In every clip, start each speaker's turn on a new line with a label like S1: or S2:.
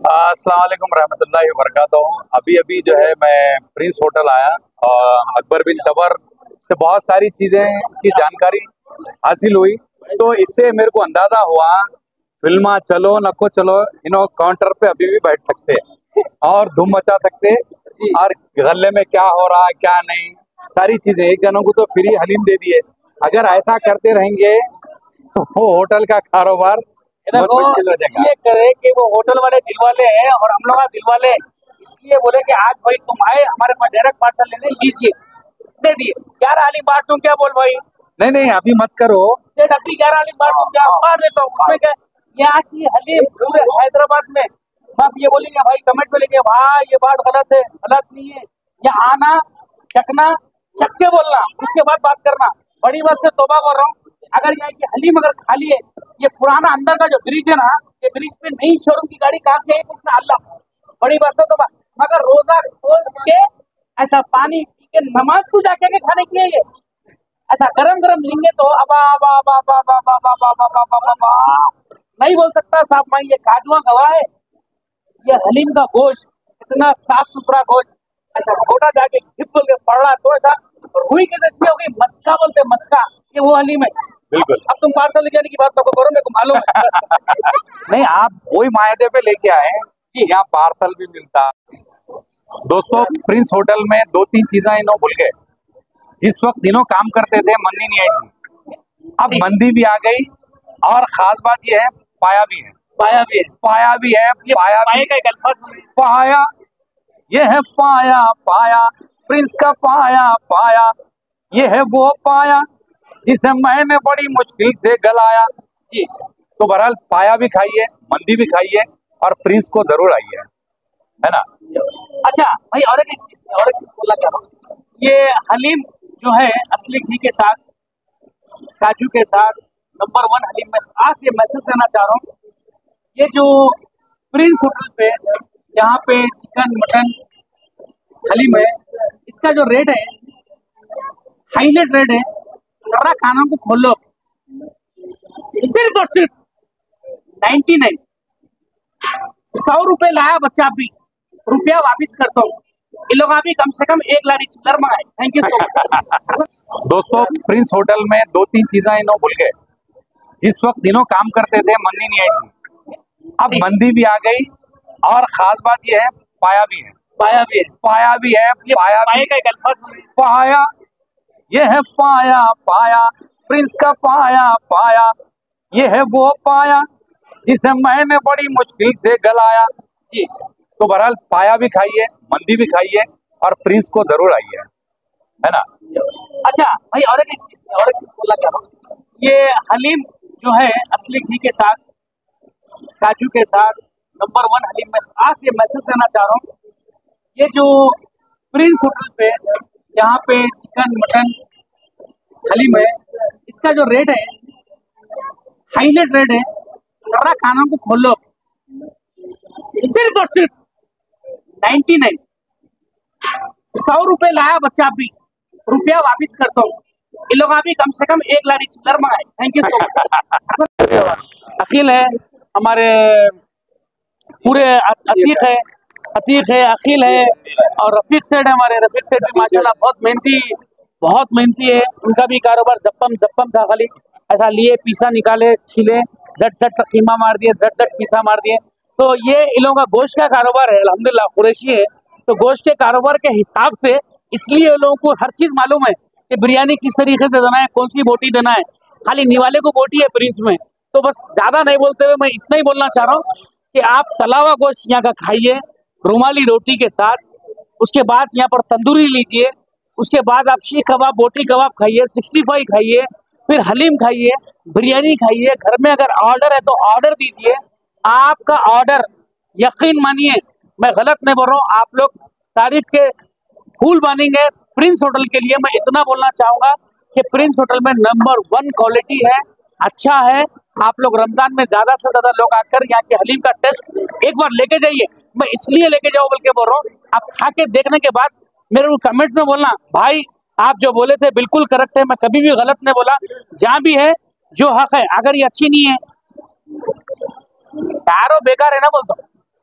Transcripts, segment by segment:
S1: अस्सलाम वालेकुम रहमतुल्लाहि व बरकातहू। अभी अभी जो है मैं प्रिंस होटल आया और अकबर बिन तबर से बहुत सारी चीजें की जानकारी हासिल हुई। तो इससे मेरे को अंदाजा हुआ फिल्मा चलो नको चलो काउंटर पे अभी भी बैठ सकते हैं और धूम मचा सकते हैं और गले में क्या हो रहा है क्या नहीं सारी चीजें। एक जनों को तो फ्री हलीम दे दिए। अगर ऐसा करते रहेंगे तो वो होटल का कारोबार बहुत मुश्किल हो जाएगा।
S2: ये करे कि वो होटल वाले दिल वाले हैं और हम लोग दिल वाले हैं, इसलिए बोले कि आज भाई तुम आए हमारे पास डायरेक्ट पार्सल लेने लीजिए, दे दिए। 11 हाली बांट दूं क्या? बोल भाई।
S1: नहीं अभी मत करो
S2: सेठ अपनी 11 हाली बांट दूं क्या? बांट देता हूँ, उसमें क्या। यहाँ की हलीम पूरे हैदराबाद में आप ये बोलेंगे भाई, कमेंट में लिखे भाई ये बात गलत है, गलत नहीं है। यहाँ आना, चखना, चख के बोलना, उसके बाद बात करना। बड़ी बात से तौबा बोल रहा हूँ, अगर यहाँ की हलीम अगर खा लिए, ये पुराना अंदर का जो ब्रिज है ना, ये ब्रिज पे नई शोरूम की गाड़ी कहाँ से आई पूछना अल्लाह। बड़ी बात है तो मगर रोजा खोल के ऐसा पानी पी के नमाज को जाके के खाने के लिए ये ऐसा गरम गरम लेंगे तो अबा अबा अबा अबा अबा अबा अबा अबा अबा अबा अबा नहीं बोल सकता साहब। मैं ये काजुआ गवाह है, ये हलीम का गोश्त इतना साफ सुथरा गोश्त ऐसा घोटा जाके घिप बोल के पड़ रहा तो ऐसा रुई के जैसी हो गई। मस्का बोलते मस्का, ये वो हलीम है।
S1: बिल्कुल।
S2: अब तुम पार्सल ले जाने की बात सबको करो, मेरे को मालूम है।
S1: नहीं आप वही मायदे पे लेके आए, यहाँ पार्सल भी मिलता। दोस्तों प्रिंस होटल में 2-3 चीजें इन्हों भूल गए। जिस वक्त इन्हों काम करते थे मंदी नहीं आई थी, अब मंदी भी आ गई और खास बात यह है पाया भी है।
S2: पाया भी है,
S1: पाया भी है, पाया भी
S2: का एक अल्फाज
S1: पाया, ये है पाया पाया, प्रिंस का पाया पाया, ये है वो पाया जिसे मैंने बड़ी मुश्किल से गलाया जी। तो बहरहाल पाया भी खाइए, मंदी भी खाइए और प्रिंस को जरूर आइए, है ना।
S2: अच्छा भाई, और एक चीज बोला चाह रहा हूँ, ये हलीम जो है असली घी के साथ, काजू के साथ, नंबर 1 हलीम में खास ये मैसेज देना चाह रहा हूँ। ये जो प्रिंस होटल पे यहाँ पे चिकन मटन हलीम है, इसका जो रेट है हाईलाइट रेट है। सारा खाना को खोलो, सिर्फ और सिर्फ 99। 100 रुपए लाया बच्चा, भी रुपया वापिस करता हूँ। ये लोग अभी कम से कम 1 लाड़ी चिल्लर मंगाए। Thank you so much.
S1: दोस्तों प्रिंस होटल में 2-3 चीजें इन्हों भूल गए। जिस वक्त इन्हों काम करते थे मंदी नहीं आई थी, अब मंदी भी आ गई और खास बात यह है पाया भी है।
S2: पाया भी है,
S1: पाया भी है, पाया भी
S2: का एक अल्फाज
S1: पाया, ये है पाया पाया, प्रिंस का पाया पाया, ये है वो पाया जिसे मैंने बड़ी मुश्किल से गलाया जी। तो बहरहाल पाया भी खाइए, मंदी भी खाइए और प्रिंस को जरूर आइए, है ना।
S2: अच्छा भाई, और एक चीज बोला चाह रहा हूँ, ये हलीम जो है असली घी के साथ, काजू के साथ, नंबर 1 हलीम में खास ये मैसेज देना चाह रहा हूँ। ये जो प्रिंस होटल पे यहाँ पे चिकन मटन हलीम है, इसका जो रेट है हाईलाइट रेट है। सारा खाना को खोलो, सिर्फ और सिर्फ 99। 100 रुपए लाया बच्चा, भी रुपया वापिस करता हूँ। ये लोग अभी कम से कम 1 लाड़ी चिल्लर मंगाए। Thank you so much. Akeel है हमारे, पूरे अतीक है, अकील है और रफीक सेठ है हमारे। रफीक सेठ भी माशाल्लाह बहुत मेहनती है। उनका भी कारोबार जप्पम था, खाली ऐसा लिए पीसा निकाले छीले झट कीमा मार दिए, झट पीसा मार दिए। तो ये इन लोगों का गोश्त का कारोबार है, अल्हम्दुलिल्लाह कुरैशी है। तो गोश्त के कारोबार के हिसाब से इसलिए लोगों को हर चीज मालूम है कि बिरयानी किस तरीके से देना है, कौन सी बोटी देना है। खाली निवाले को बोटी है प्रिंस में। तो बस ज्यादा नहीं बोलते हुए मैं इतना ही बोलना चाह रहा हूँ कि आप तला हुआ गोश्त यहाँ का खाइए रुमाली रोटी के साथ, उसके बाद यहाँ पर तंदूरी लीजिए, उसके बाद आप शीख कबाब, बोटी कबाब खाइए, 65 खाइए, फिर हलीम खाइए, बिरयानी खाइए। घर में अगर ऑर्डर है तो ऑर्डर दीजिए। आपका ऑर्डर यकीन मानिए, मैं गलत नहीं बोल रहा हूँ, आप लोग तारीफ के फूल बनेंगे। प्रिंस होटल के लिए मैं इतना बोलना चाहूंगा कि प्रिंस होटल में नंबर 1 क्वालिटी है, अच्छा है। आप लोग रमजान में ज्यादा से ज्यादा लोग आकर यहाँ के हलीम का टेस्ट एक बार लेके जाइए। मैं इसलिए लेके जाओ बोल के बोल रहा हूँ, आप खा के देखने के बाद मेरे को कमेंट में बोलना भाई आप जो बोले थे बिल्कुल करेक्ट है, मैं कभी भी गलत नहीं बोला। जहाँ भी है जो हक है, अगर ये अच्छी नहीं है तारो बेकार है ना बोलता हूँ। अगर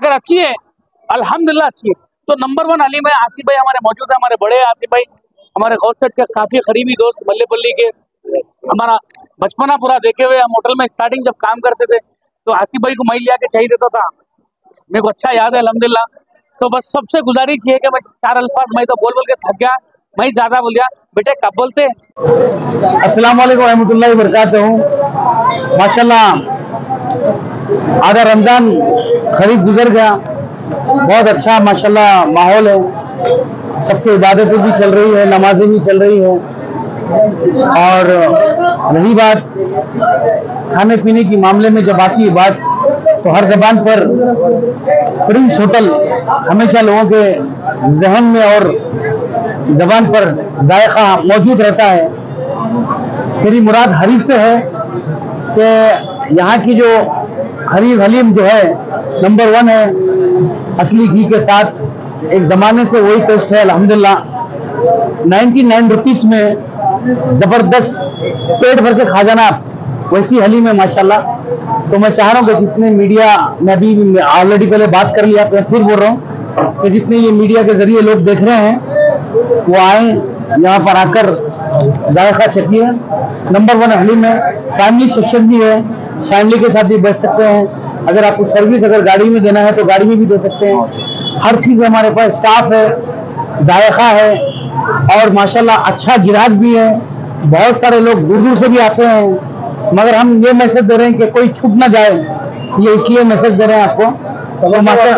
S2: अगर अच्छी है अल्हम्दुलिल्लाह अच्छी है। तो नंबर 1 हलीम है। आसिफ भाई हमारे मौजूद है, हमारे बड़े आसिफ भाई, हमारे गौस सेठ के काफी करीबी दोस्त, बल्ले बल्ली के, हमारा बचपना पूरा देखे हुए। हम होटल में स्टार्टिंग जब काम करते थे तो आसिफ भाई को मैं लिया के चाहिए देता था, मेरे को अच्छा याद है अल्हम्दुलिल्लाह। तो बस सबसे गुजारिश ये है कि मैं 4 अल्फाज मैं तो बोल बोल के थक गया, मैं ज्यादा बोल गया। बेटे कब बोलते हैं?
S3: अस्सलाम वालेकुम रहमतुल्लाहि व बरकातहू। माशाल्लाह आधा रमजान करीब गुजर गया, बहुत अच्छा माशाल्लाह माहौल है, सबकी इबादतें भी चल रही है, नमाजें भी चल रही है। और रही बात खाने पीने की मामले में जब आती है बात, तो हर जबान पर प्रिंस होटल हमेशा लोगों के जहन में और जबान पर जायका मौजूद रहता है। मेरी मुराद हरीस से है कि यहाँ की जो हरीस हलीम जो है नंबर 1 है, असली घी के साथ, एक ज़माने से वही टेस्ट है अल्हम्दुलिल्लाह। 99 रुपीस में ज़बरदस्त पेट भर के खा जाना वैसी हलीम है माशाल्लाह। तो मैं चाह रहा हूँ कि जितने मीडिया में अभी ऑलरेडी पहले बात कर लिया, मैं फिर बोल रहा हूँ कि जितने ये मीडिया के जरिए लोग देख रहे हैं वो आए यहाँ पर आकर जायका चखिए। नंबर 1 हलीम है, फैमिली सेक्शन भी है, फैमिली के साथ भी बैठ सकते हैं। अगर आपको सर्विस अगर गाड़ी में देना है तो गाड़ी में भी दे सकते हैं। हर चीज़ हमारे पास, स्टाफ है, जायका है और माशाल्लाह अच्छा गिराक भी है। बहुत सारे लोग दूर दूर से भी आते हैं, मगर हम ये मैसेज दे रहे हैं कि कोई छूट ना जाए, ये इसलिए मैसेज दे रहे हैं आपको। तो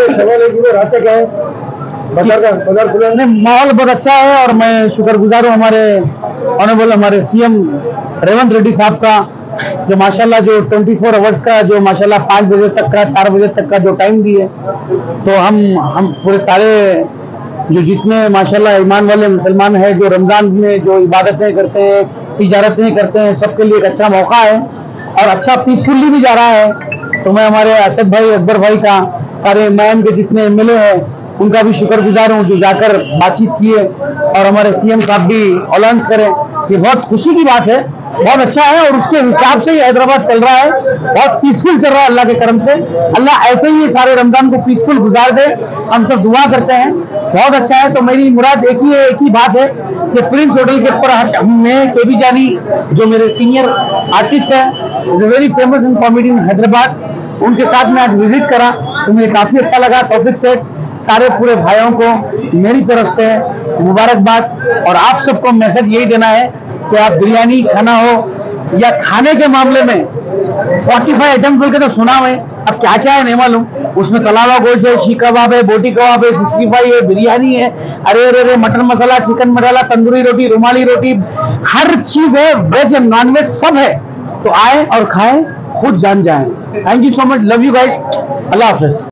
S3: माहौल बहुत अच्छा है और मैं शुक्रगुजार हूँ हमारे ऑनरेबल हमारे सीएम रेवंत रेड्डी साहब का, जो माशाल्लाह जो 24 आवर्स का जो माशाल्लाह 5 बजे तक का 4 बजे तक का जो टाइम दिए। तो हम पूरे सारे जो जितने माशाल्लाह ईमान वाले मुसलमान हैं जो रमजान में जो इबादतें करते हैं, तिजारतें करते हैं, सबके लिए एक अच्छा मौका है और अच्छा पीसफुली भी जा रहा है। तो मैं हमारे असद भाई, अकबर भाई का, सारे मैम के जितने एमएलए हैं उनका भी शुक्रगुजार हूँ जो जाकर बातचीत किए और हमारे सीएम साहब भी अलाउंस करें। ये बहुत खुशी की बात है, बहुत अच्छा है और उसके हिसाब से ही हैदराबाद चल रहा है, बहुत पीसफुल चल रहा है अल्लाह के करम से। अल्लाह ऐसे ही सारे रमजान को पीसफुल गुजार दे, हम सब दुआ करते हैं। बहुत अच्छा है। तो मेरी मुराद एक ही बात है कि प्रिंस होटल के ऊपर हमने केबी जानी जो मेरे सीनियर आर्टिस्ट है, very famous in comedy in Hyderabad, उनके साथ मैं आज विजिट करा तो मुझे काफी अच्छा लगा। तौफीक सेठ, सारे पूरे भाइयों को मेरी तरफ से मुबारकबाद। और आप सबको मैसेज यही देना है कि आप बिरयानी खाना हो या खाने के मामले में 45 आइटम बोल के तो सुना हुए, अब क्या क्या है नहीं मालूम। उसमें तलावा गोश्त है, शीख कबाब है, बोटी कबाब है, 65 है, बिरयानी है, अरे मटन मसाला, चिकन मसाला, तंदूरी रोटी, रुमाली रोटी, हर चीज है, वेज एंड नॉन वेज सब है। तो आए और खाएं, खुद जान जाएं। Thank you so much, love you guys, अल्लाह हाफिज।